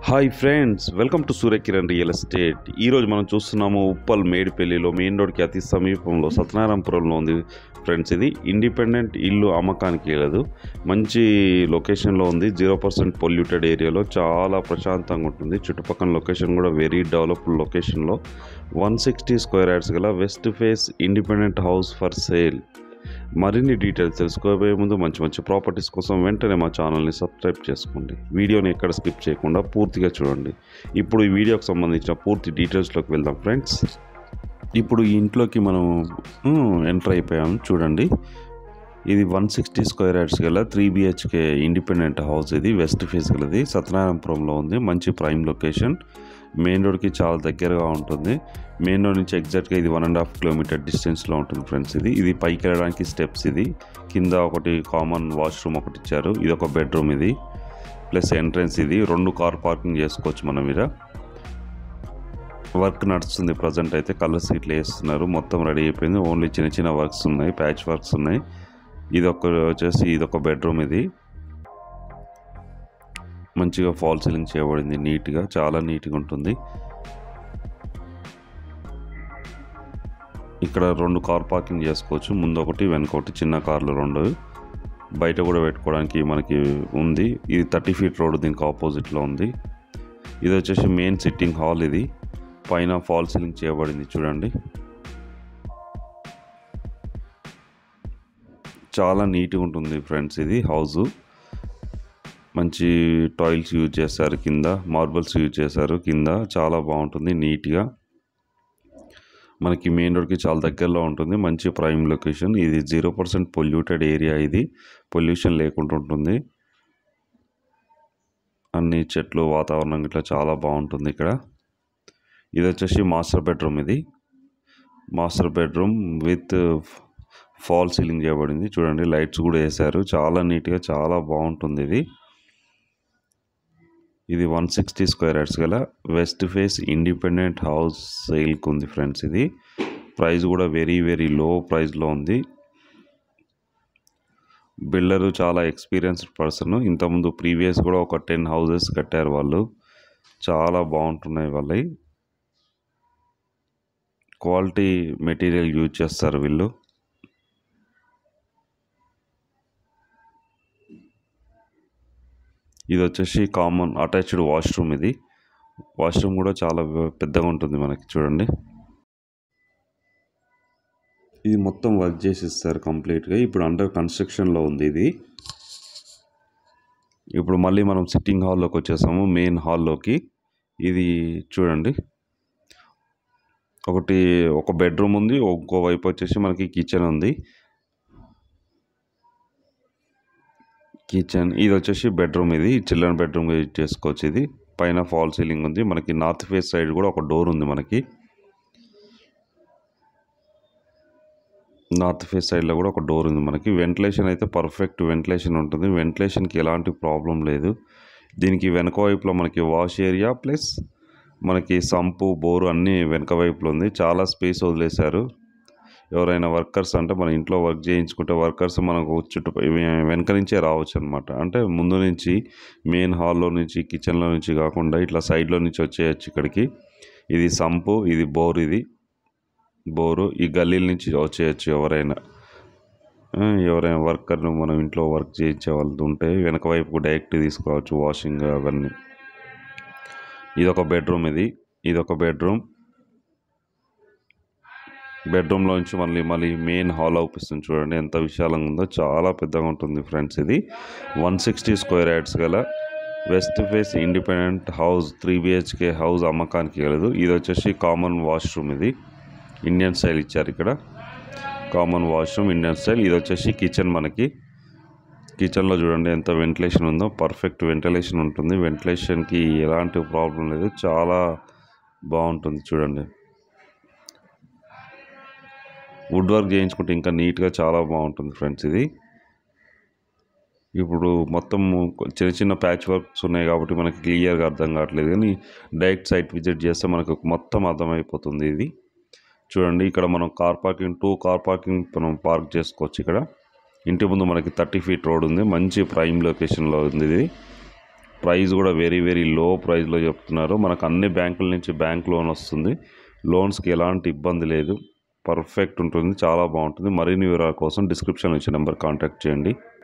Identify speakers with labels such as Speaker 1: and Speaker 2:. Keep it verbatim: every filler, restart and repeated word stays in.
Speaker 1: Hi friends, welcome to Suryakiran real estate. ఈరోజు మనం చూస్తున్నాము ఉప్పల్ మేడిపల్లిలో మెయిన్ రోడ్కి అతి సమీపంలో సత్యనారాయణపురంలో ఉంది ఫ్రెండ్స్. ఇది ఇండిపెండెంట్ ఇల్లు అమ్మకానికి లేదు, మంచి లొకేషన్లో ఉంది. జీరో పర్సెంట్ పొల్యూటెడ్ ఏరియాలో చాలా ప్రశాంతంగా ఉంటుంది. చుట్టుపక్కల లొకేషన్ కూడా వెరీ డెవలప్డ్ లొకేషన్లో వన్ సిక్స్టీ స్క్వేర్ యార్డ్స్ గల west face independent house for sale. మరిన్ని డీటెయిల్స్ తెలుసుకోబోయే ముందు మంచి మంచి ప్రాపర్టీస్ కోసం వెంటనే మా ఛానల్ని సబ్స్క్రైబ్ చేసుకోండి. వీడియోని ఎక్కడ స్కిప్ చేయకుండా పూర్తిగా చూడండి. ఇప్పుడు ఈ వీడియోకి సంబంధించిన పూర్తి డీటెయిల్స్లోకి వెళ్దాం ఫ్రెండ్స్. ఇప్పుడు ఈ ఇంట్లోకి మనం ఎంటర్ అయిపోయాం. చూడండి, ఇది వన్ సిక్స్టీ స్క్వేర్ యార్డ్స్ గల త్రీ బిహెచ్కే ఇండిపెండెంట్ హౌస్. ఇది వెస్ట్ ఫేస్ గలది, సత్యనారాయణపురంలో ఉంది. మంచి ప్రైమ్ లొకేషన్, మెయిన్ రోడ్కి చాలా దగ్గరగా ఉంటుంది. మెయిన్ రోడ్ నుంచి ఎగ్జాక్ట్గా ఇది వన్ అండ్ హాఫ్ కిలోమీటర్ డిస్టెన్స్లో ఉంటుంది ఫ్రెండ్స్. ఇది ఇది పైకి వెళ్ళడానికి స్టెప్స్. ఇది కింద ఒకటి కామన్ వాష్రూమ్ ఒకటి ఇచ్చారు. ఇది ఒక బెడ్రూమ్, ఇది ప్లస్ ఎంట్రన్స్. ఇది రెండు కార్ పార్కింగ్ చేసుకోవచ్చు మనం. మీద వర్క్ నడుస్తుంది ప్రజెంట్ అయితే. కలర్ సీట్లు వేస్తున్నారు, మొత్తం రెడీ అయిపోయింది. ఓన్లీ చిన్న చిన్న వర్క్స్ ఉన్నాయి, ప్యాచ్ వర్క్స్ ఉన్నాయి. ఇది ఒక వచ్చేసి ఇది ఒక బెడ్రూమ్. ఇది మంచిగా ఫాల్ సీలింగ్ చేయబడింది, నీట్గా, చాలా నీట్గా ఉంటుంది. ఇక్కడ రెండు కార్ పార్కింగ్ చేసుకోవచ్చు, ముందు ఒకటి వెనక ఒకటి, చిన్న కార్లు రెండు. బయట కూడా పెట్టుకోవడానికి మనకి ఉంది. ఇది థర్టీ ఫీట్ రోడ్ దీనికి ఆపోజిట్లో ఉంది. ఇది వచ్చేసి మెయిన్ సిట్టింగ్ హాల్. ఇది పైన ఫాల్ సీలింగ్ చేయబడింది. చూడండి, చాలా నీట్గా ఉంటుంది ఫ్రెండ్స్. ఇది హౌస్ మంచి టాయిల్స్ యూజ్ చేశారు, కింద మార్బల్స్ యూజ్ చేశారు కింద. చాలా బాగుంటుంది నీట్గా. మనకి మెయిన్ రోడ్కి చాలా దగ్గరలో ఉంటుంది. మంచి ప్రైమ్ లొకేషన్. ఇది జీరో పర్సెంట్ పొల్యూటెడ్ ఏరియా. ఇది పొల్యూషన్ లేకుండా ఉంటుంది. అన్ని చెట్లు, వాతావరణం ఇట్లా చాలా బాగుంటుంది ఇక్కడ. ఇది వచ్చేసి మాస్టర్ బెడ్రూమ్. ఇది master bedroom with fall ceiling చేయబడింది. చూడండి, లైట్స్ కూడా వేశారు. చాలా నీట్గా, చాలా బాగుంటుంది. ఇది ఇది వన్ సిక్స్టీ స్క్వేర్ యార్డ్స్ గల వెస్ట్ ఫేస్ ఇండిపెండెంట్ హౌస్ సేల్కి ఉంది ఫ్రెండ్స్. ఇది ప్రైస్ కూడా వెరీ వెరీ లో ప్రైస్లో ఉంది. బిల్డరు చాలా ఎక్స్పీరియన్స్డ్ పర్సన్. ఇంతకుముందు ప్రీవియస్ కూడా ఒక టెన్ హౌసెస్ కట్టారు వాళ్ళు. చాలా బాగుంటున్నాయి వాళ్ళవి. క్వాలిటీ మెటీరియల్ యూజ్ చేస్తారు వీళ్ళు. ఇది వచ్చేసి కామన్ అటాచ్డ్ వాష్రూమ్. ఇది వాష్రూమ్ కూడా చాలా పెద్దగా ఉంటుంది మనకి. చూడండి, ఇది మొత్తం వర్క్ చేసి ఇస్తారు కంప్లీట్గా. ఇప్పుడు అండర్ కన్స్ట్రక్షన్లో ఉంది ఇది. ఇప్పుడు మళ్ళీ మనం సిట్టింగ్ హాల్లోకి వచ్చేసాము, మెయిన్ హాల్లోకి. ఇది చూడండి, ఒకటి ఒక బెడ్రూమ్ ఉంది, ఇంకో వైపు వచ్చేసి మనకి కిచెన్ ఉంది. కిచెన్ ఇది వచ్చేసి బెడ్రూమ్. ఇది చిల్డ్రన్ బెడ్రూమ్ యూజ్ చేసుకోవచ్చు. ఇది పైన ఫాల్ సీలింగ్ ఉంది. మనకి నార్త్ ఫేస్ సైడ్ కూడా ఒక డోర్ ఉంది. మనకి నార్త్ ఫేస్ సైడ్లో కూడా ఒక డోర్ ఉంది. మనకి వెంటిలేషన్ అయితే పర్ఫెక్ట్ వెంటిలేషన్ ఉంటుంది. వెంటిలేషన్కి ఎలాంటి ప్రాబ్లం లేదు. దీనికి వెనక వైపులో మనకి వాష్ ఏరియా ప్లస్ మనకి సంపు, బోరు అన్నీ వెనక వైపులో ఉంది. చాలా స్పేస్ వదిలేశారు. ఎవరైనా వర్కర్స్ అంటే మన ఇంట్లో వర్క్ చేయించుకుంటే వర్కర్స్ మనకు చుట్టూ వెనక నుంచే రావచ్చు అనమాట. అంటే ముందు నుంచి మెయిన్ హాల్లో నుంచి, కిచెన్లో నుంచి కాకుండా ఇట్లా సైడ్లో నుంచి వచ్చేయచ్చు ఇక్కడికి. ఇది సంపు, ఇది బోరు. ఇది బోరు ఈ గల్లీల నుంచి వచ్చేయచ్చు. ఎవరైనా ఎవరైనా వర్కర్ను మనం ఇంట్లో వర్క్ చేయించే వాళ్ళు ఉంటే వెనక వైపు డైరెక్ట్ తీసుకోవచ్చు, వాషింగ్ అవన్నీ. ఇదొక బెడ్రూమ్. ఇది ఇదొక బెడ్రూమ్. బెడ్రూమ్లో నుంచి మళ్ళీ మళ్ళీ మెయిన్ హాల్ అవుపిస్తుంది. చూడండి ఎంత విశాలంగా ఉందో, చాలా పెద్దగా ఉంటుంది ఫ్రెండ్స్. ఇది వన్ సిక్స్టీ స్క్వేర్ యార్డ్స్ గల west face independent house three BHK house అమ్మకానికి కలదు. ఇది వచ్చేసి కామన్ వాష్రూమ్. ఇది ఇండియన్ స్టైల్ ఇచ్చారు ఇక్కడ, కామన్ వాష్రూమ్ ఇండియన్ స్టైల్. ఇది వచ్చేసి కిచెన్. మనకి కిచెన్లో చూడండి ఎంత వెంటిలేషన్ ఉందో, పర్ఫెక్ట్ వెంటిలేషన్ ఉంటుంది. వెంటిలేషన్కి ఎలాంటి ప్రాబ్లం లేదు, చాలా బాగుంటుంది. చూడండి, వుడ్ వర్క్ చేయించుకుంటే ఇంకా నీట్గా చాలా బాగుంటుంది ఫ్రెండ్స్. ఇది ఇప్పుడు మొత్తం చిన్న చిన్న ప్యాచ్ వర్క్స్ ఉన్నాయి కాబట్టి మనకి క్లియర్గా అర్థం కావట్లేదు, కానీ డైరెక్ట్ సైట్ విజిట్ చేస్తే మనకు మొత్తం అర్థమైపోతుంది. ఇది చూడండి, ఇక్కడ మనం car parking two car parking మనం పార్క్ చేసుకోవచ్చు. ఇక్కడ ఇంటి ముందు మనకి థర్టీ ఫీట్ రోడ్ ఉంది. మంచి ప్రైమ్ లొకేషన్లో ఉంది. ఇది ప్రైస్ కూడా వెరీ వెరీ లో ప్రైస్లో చెప్తున్నారు. మనకు అన్ని బ్యాంకుల నుంచి బ్యాంక్ లోన్ వస్తుంది. లోన్స్కి ఎలాంటి ఇబ్బంది లేదు, పర్ఫెక్ట్ ఉంటుంది, చాలా బాగుంటుంది. మరిన్ని వివరాల కోసం డిస్క్రిప్షన్లో ఇచ్చే నెంబర్ కాంటాక్ట్ చేయండి.